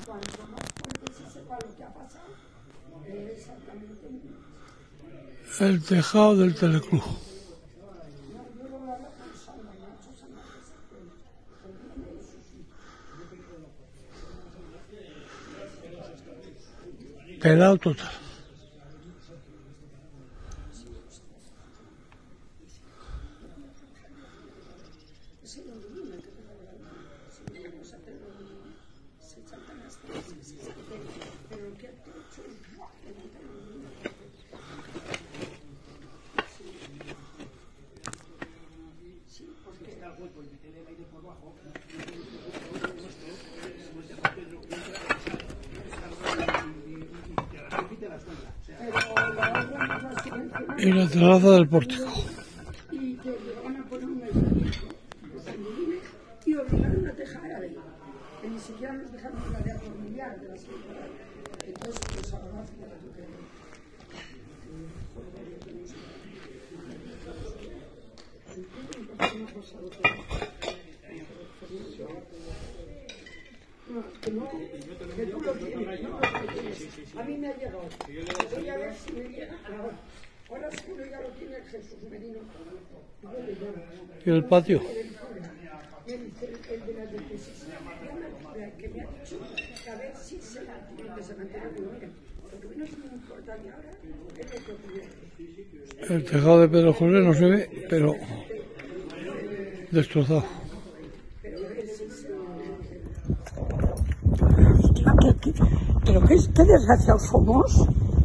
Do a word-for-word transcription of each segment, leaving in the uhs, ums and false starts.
cuanto más fuerte se sepa lo que ha pasado, eh, exactamente. El tejado del teleclub. Pelado total. Y la terraza del pórtico. Y que llegaban a poner un edificio y obligaron a tejar ahí. Que ni siquiera nos dejaron la de atornillar de la señora. Entonces, pues ahora fíjate tú que... No, que no, que tú lo tienes, no, a mí me ha llegado. Voy a ver si me llega ahora. Ahora seguro ya lo tiene Jesús Merino. ¿Y el patio? El, el, el de las decisiones que me ha dicho que a ver si se mantiene, que se mantiene el número. Porque no me importa ni ahora, es lo que ocurre. El tejado de Pedro José no se ve, pero destrozado. Pero qué, qué desgraciados somos.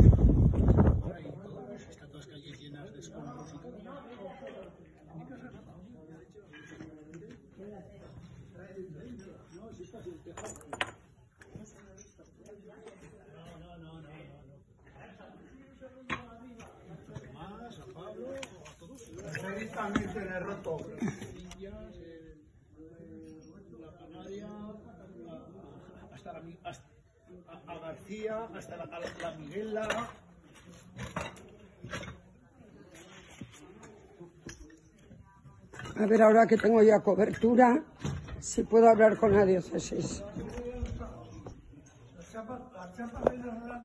También se le roto. Hasta la, hasta, a, a García, hasta la, la Miguela. A ver, ahora que tengo ya cobertura, si puedo hablar con la diócesis.